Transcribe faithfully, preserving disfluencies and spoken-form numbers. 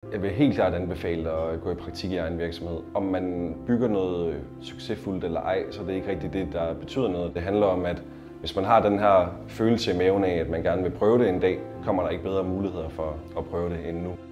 Jeg vil helt klart anbefale at gå i praktik i egen virksomhed. Om man bygger noget succesfuldt eller ej, så er det ikke rigtigt det, der betyder noget. Det handler om, at hvis man har den her følelse i maven af, at man gerne vil prøve det en dag, kommer der ikke bedre muligheder for at prøve det end nu.